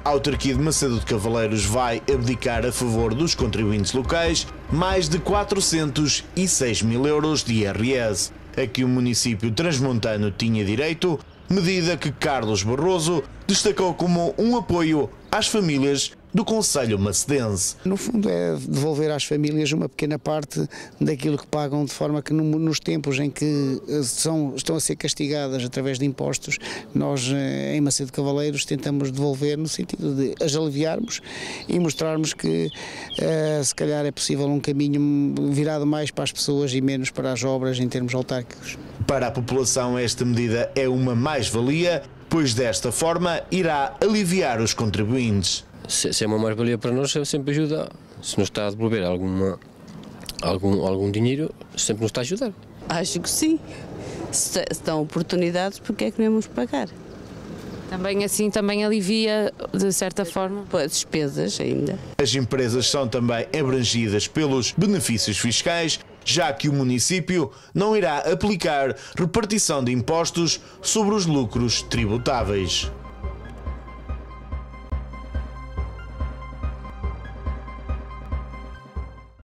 A autarquia de Macedo de Cavaleiros vai abdicar a favor dos contribuintes locais mais de 406 mil euros de IRS, a que o município transmontano tinha direito, medida que Carlos Barroso destacou como um apoio às famílias do concelho macedense. No fundo é devolver às famílias uma pequena parte daquilo que pagam, de forma que nos tempos em que estão a ser castigadas através de impostos, nós em Macedo de Cavaleiros tentamos devolver no sentido de as aliviarmos e mostrarmos que se calhar é possível um caminho virado mais para as pessoas e menos para as obras em termos autárquicos. Para a população esta medida é uma mais-valia, pois desta forma irá aliviar os contribuintes. Se é uma mais-valia para nós, sempre ajuda. Se nos está a devolver algum dinheiro, sempre nos está a ajudar. Acho que sim. Se dão oportunidades, porque é que não vamos pagar? Também assim, também alivia, de certa forma, as despesas ainda. As empresas são também abrangidas pelos benefícios fiscais, já que o município não irá aplicar repartição de impostos sobre os lucros tributáveis.